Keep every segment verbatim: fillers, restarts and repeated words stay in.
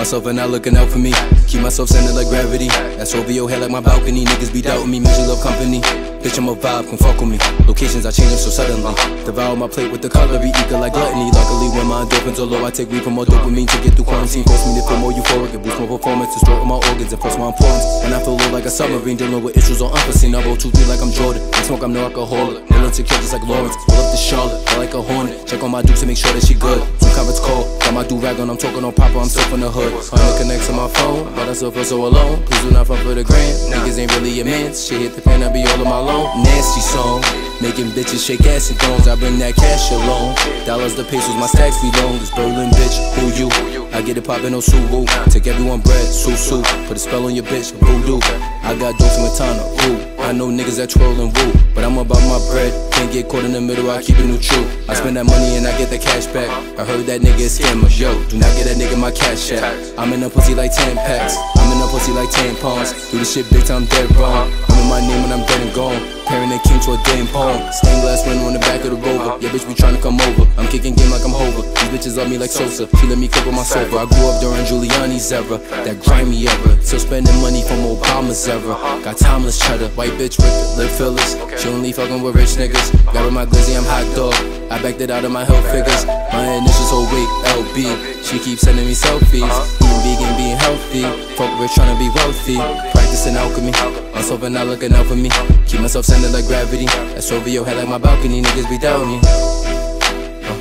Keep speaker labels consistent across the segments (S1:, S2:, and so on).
S1: myself and not looking out for me. Keep myself centered like gravity. That's over your head like my balcony. Niggas be doubting me, means you love company. Bitch, I'm a vibe, come fuck with me. Locations, I change them so suddenly. Devour my plate with the cutlery, eager like gluttony. Luckily, when my endorphins are low, I take weed for more dopamine to get through quarantine. Force me to feel more euphoric, it boosts my performance, to stroke my organs and force my importance. And I feel low like a submarine, dealing with issues on unforeseen. I roll two three like I'm Jordan. I smoke, I'm no alcoholic. Real insecure just like Lawrence. Pull up to Charlotte, I like a hornet. Check on my dukes to make sure that she good. Two comments call, got my do-rag on, I'm talking on proper, I'm still from the hood. Honey connects to my phone, but I still feel so alone. Please do not fuck for the grand. Niggas ain't really a man. Shit hit the fan, I be all on my loan. Nasty song, making bitches shake ass and thrones. I bring that cash alone. Dollars to pesos, my stacks be long. This Berlin bitch, who you? I get it poppin', no Subaru. Take everyone bread, su-su. Put a spell on your bitch, voodoo. I got jokes in Matana, ooh. I know niggas that twirl and woo, but I'm about my bread. Can't get caught in the middle, I keep it neutral. I spend that money and I get the cash back. I heard that nigga is scammer, yo. Do not get that nigga my cash app. I'm in a pussy like ten packs. I'm in a pussy like tampons. Do this shit big time dead wrong. Remember my name when I'm dead and gone. Pairing the king to a damn poem. Stained glass window on the back of the Rover. Yeah, bitch be tryna come over. I'm kicking game like I'm Hova. These bitches love me like Sosa. She let me cook with my sofa. I grew up during Giuliani's era, that grimy era. Still spending money from Obama's era. Got timeless cheddar, white bitch with lip fillers. She only fucking with rich niggas. Got with my glizzy, I'm hot dog. I backed it out of my health figures. My initials whole week, L B. She keeps sending me selfies. Eating vegan, being healthy. Fuck rich, tryna be wealthy. Practicing alchemy. Myself and not looking out for me. Keep myself centered like gravity. That's over your head like my balcony. Niggas be doubting me. Uh.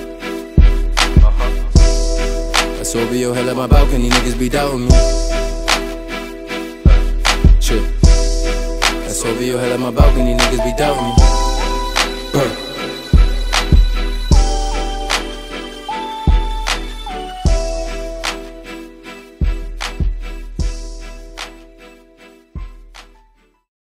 S1: That's over your head like my balcony. Niggas be doubting me. Shit. That's over your head like my balcony. Niggas be doubting me. Uh.